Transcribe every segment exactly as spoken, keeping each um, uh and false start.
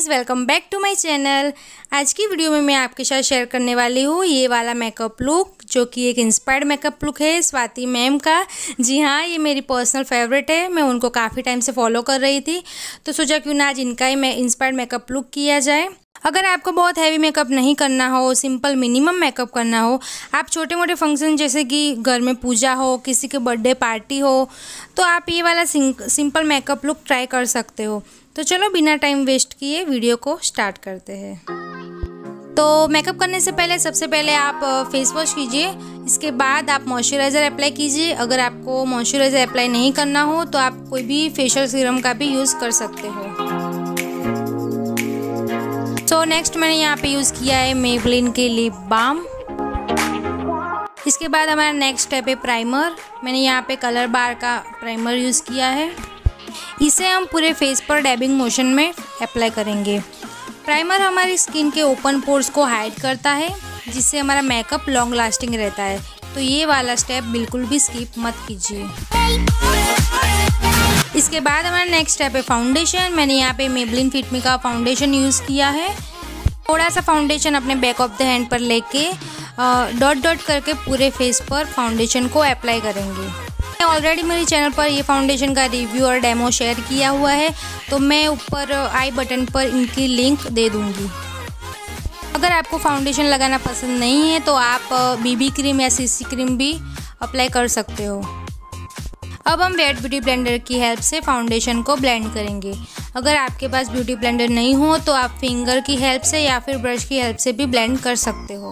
Welcome back to my channel. आज की video में मैं आपके साथ शेयर करने वाली हूँ ये वाला मेकअप लुक, जो कि एक इंस्पायर्ड मेकअप लुक है स्वाति मैम का। जी हाँ, ये मेरी पर्सनल फेवरेट है। मैं उनको काफ़ी टाइम से फॉलो कर रही थी, तो सोचा क्यों ना आज इनका ही मैं इंस्पायर्ड मेकअप लुक किया जाए। अगर आपको बहुत हैवी मेकअप नहीं करना हो, सिंपल मिनिमम मेकअप करना हो, आप छोटे मोटे फंक्शन जैसे कि घर में पूजा हो, किसी के बर्थडे पार्टी हो, तो आप ये वाला सिंपल मेकअप लुक ट्राई कर सकते हो। तो चलो बिना टाइम वेस्ट किए वीडियो को स्टार्ट करते हैं। तो मेकअप करने से पहले सबसे पहले आप फेस वॉश कीजिए, इसके बाद आप मॉइस्चराइज़र अप्लाई कीजिए। अगर आपको मॉइस्चराइज़र अप्लाई नहीं करना हो तो आप कोई भी फेशियल सीरम का भी यूज़ कर सकते हो। तो नेक्स्ट मैंने यहाँ पे यूज़ किया है मेबलिन के लिप बाम। इसके बाद हमारा नेक्स्ट स्टेप है प्राइमर। मैंने यहाँ पे कलर बार का प्राइमर यूज़ किया है। इसे हम पूरे फेस पर डैबिंग मोशन में अप्लाई करेंगे। प्राइमर हमारी स्किन के ओपन पोर्स को हाइड करता है, जिससे हमारा मेकअप लॉन्ग लास्टिंग रहता है। तो ये वाला स्टेप बिल्कुल भी स्किप मत कीजिए। इसके बाद हमारा नेक्स्ट स्टेप है फाउंडेशन। मैंने यहाँ पे मेबलिन फिट मी का फाउंडेशन यूज़ किया है। थोड़ा सा फाउंडेशन अपने बैक ऑफ द हैंड पर लेके डॉट डॉट करके पूरे फेस पर फाउंडेशन को अप्लाई करेंगे। ऑलरेडी मेरे चैनल पर ये फाउंडेशन का रिव्यू और डेमो शेयर किया हुआ है, तो मैं ऊपर आई बटन पर इनकी लिंक दे दूँगी। अगर आपको फाउंडेशन लगाना पसंद नहीं है तो आप बीबी क्रीम या सीसी क्रीम भी अप्लाई कर सकते हो। अब हम वेट ब्यूटी ब्लेंडर की हेल्प से फाउंडेशन को ब्लेंड करेंगे। अगर आपके पास ब्यूटी ब्लेंडर नहीं हो तो आप फिंगर की हेल्प से या फिर ब्रश की हेल्प से भी ब्लेंड कर सकते हो।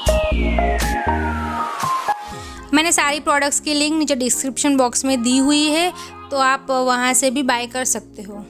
मैंने सारी प्रोडक्ट्स की लिंक नीचे डिस्क्रिप्शन बॉक्स में दी हुई है, तो आप वहां से भी बाय कर सकते हो।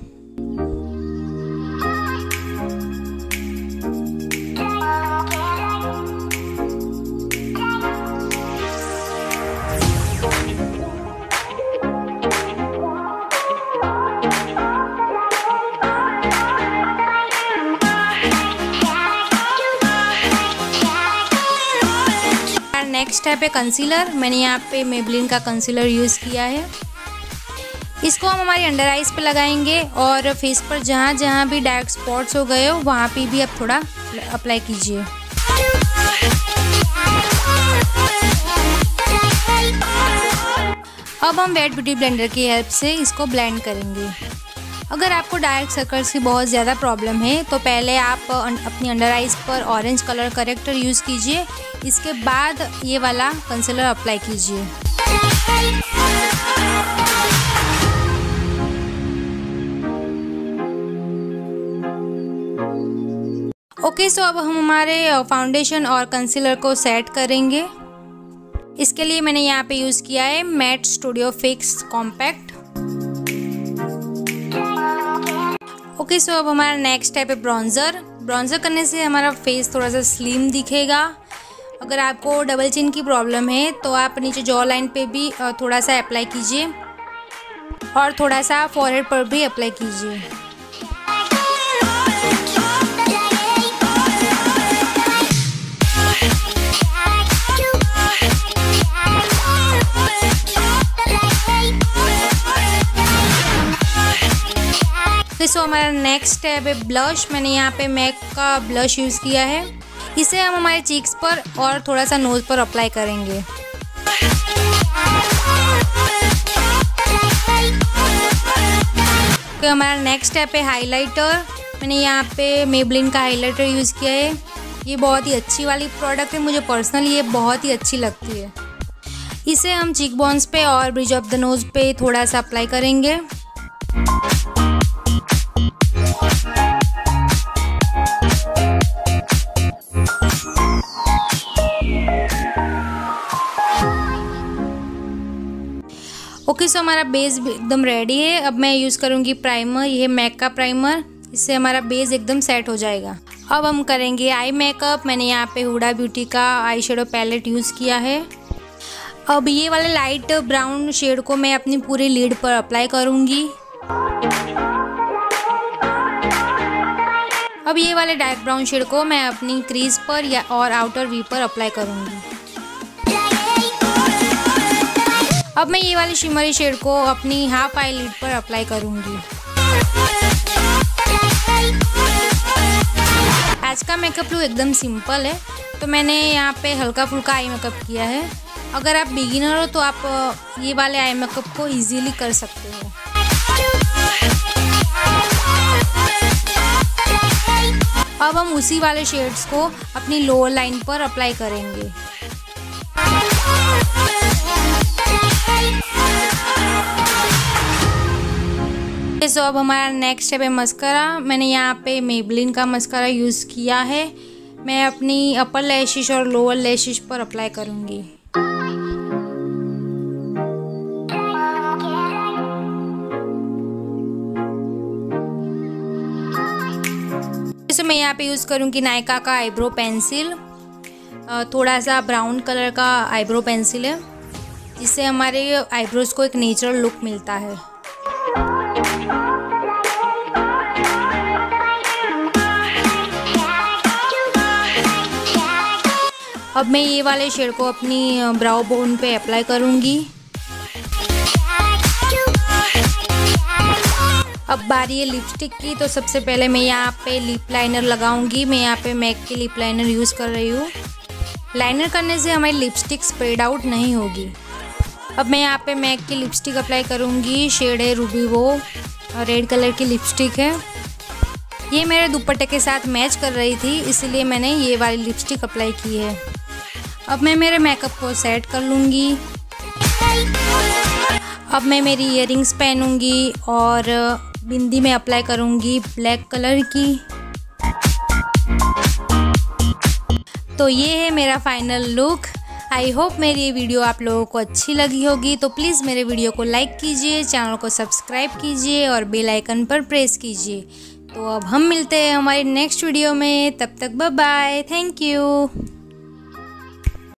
नेक्स्ट स्टेप है कंसीलर। मैंने यहाँ पे मेबलिन का कंसीलर यूज़ किया है। इसको हम हमारी अंडर आइज पे लगाएंगे और फेस पर जहाँ जहाँ भी डार्क स्पॉट्स हो गए हो वहाँ पे भी आप थोड़ा अप्लाई कीजिए। अब हम वेट ब्यूटी ब्लेंडर की हेल्प से इसको ब्लेंड करेंगे। अगर आपको डार्क सर्कल्स की बहुत ज़्यादा प्रॉब्लम है तो पहले आप अपनी अंडर आइज पर ऑरेंज कलर करेक्टर यूज़ कीजिए। इसके बाद ये वाला कंसीलर अप्लाई कीजिए। ओके, सो अब हम हमारे फाउंडेशन और कंसीलर को सेट करेंगे। इसके लिए मैंने यहाँ पे यूज़ किया है matte studio fix compact. Okay, so अब हमारा नेक्स्ट स्टेप है ब्रॉन्जर। ब्रॉन्जर करने से हमारा फेस थोड़ा सा स्लिम दिखेगा। अगर आपको डबल चिन की प्रॉब्लम है तो आप नीचे जॉ लाइन पे भी थोड़ा सा अप्लाई कीजिए और थोड़ा सा फॉरहेड पर भी अप्लाई कीजिए। सो हमारा नेक्स्ट स्टेप है ब्लश। मैंने यहाँ पे मैक का ब्लश यूज़ किया है। इसे हम हमारे चीक्स पर और थोड़ा सा नोज़ पर अप्लाई करेंगे। तो हमारा नेक्स्ट स्टेप है हाइलाइटर। मैंने यहाँ पे मेबलिन का हाइलाइटर यूज़ किया है। ये बहुत ही अच्छी वाली प्रोडक्ट है, मुझे पर्सनली ये बहुत ही अच्छी लगती है। इसे हम चीक बोन्स पे और ब्रिज ऑफ द नोज़ पे थोड़ा सा अप्लाई करेंगे। ओके, सो हमारा बेस एकदम रेडी है। अब मैं यूज़ करूँगी प्राइमर। ये है मैक का प्राइमर, इससे हमारा बेस एकदम सेट हो जाएगा। अब हम करेंगे आई मेकअप। मैंने यहाँ पे हुडा ब्यूटी का आई शेडो पैलेट यूज़ किया है। अब ये वाले लाइट ब्राउन शेड को मैं अपनी पूरी लीड पर अप्लाई करूँगी। अब ये वाले डार्क ब्राउन शेड को मैं अपनी क्रीज पर या और आउटर वी पर अप्लाई करूँगी। अब मैं ये वाली शिमरी शेड को अपनी हाफ आई लिड पर अप्लाई करूँगी। आज का मेकअप लुक एकदम सिंपल है, तो मैंने यहाँ पे हल्का फुल्का आई मेकअप किया है। अगर आप बिगिनर हो तो आप ये वाले आई मेकअप को इजीली कर सकते हो। अब हम उसी वाले शेड्स को अपनी लोअर लाइन पर अप्लाई करेंगे। तो अब हमारा नेक्स्ट स्टेप है मस्करा। मैंने यहाँ पे मेबलिन का मस्करा यूज़ किया है। मैं अपनी अपर लैशिश और लोअर लैशिश पर अप्लाई करूँगी। जैसे मैं यहाँ पे यूज़ करूँगी नायका का आईब्रो पेंसिल, थोड़ा सा ब्राउन कलर का आईब्रो पेंसिल है, जिससे हमारे आईब्रोज को एक नेचुरल लुक मिलता है। अब मैं ये वाले शेड को अपनी ब्राउ बोन पे अप्लाई करूँगी। अब बारी है लिपस्टिक की, तो सबसे पहले मैं यहाँ पे लिप लाइनर लगाऊंगी। मैं यहाँ पे मैक की लिप लाइनर यूज़ कर रही हूँ। लाइनर करने से हमारी लिपस्टिक स्प्रेड आउट नहीं होगी। अब मैं यहाँ पे मैक की लिपस्टिक अप्लाई करूँगी। शेड है रूबी वो, और रेड कलर की लिपस्टिक है। ये मेरे दुपट्टे के साथ मैच कर रही थी, इसलिए मैंने ये वाली लिपस्टिक अप्लाई की है। अब मैं मेरे मेकअप को सेट कर लूँगी। अब मैं मेरी इयररिंग्स पहनूँगी और बिंदी में अप्लाई करूँगी ब्लैक कलर की। तो ये है मेरा फाइनल लुक। आई होप मेरी ये वीडियो आप लोगों को अच्छी लगी होगी। तो प्लीज़ मेरे वीडियो को लाइक कीजिए, चैनल को सब्सक्राइब कीजिए और बेल आइकन पर प्रेस कीजिए। तो अब हम मिलते हैं हमारी नेक्स्ट वीडियो में। तब तक बाय बाय, थैंक यू।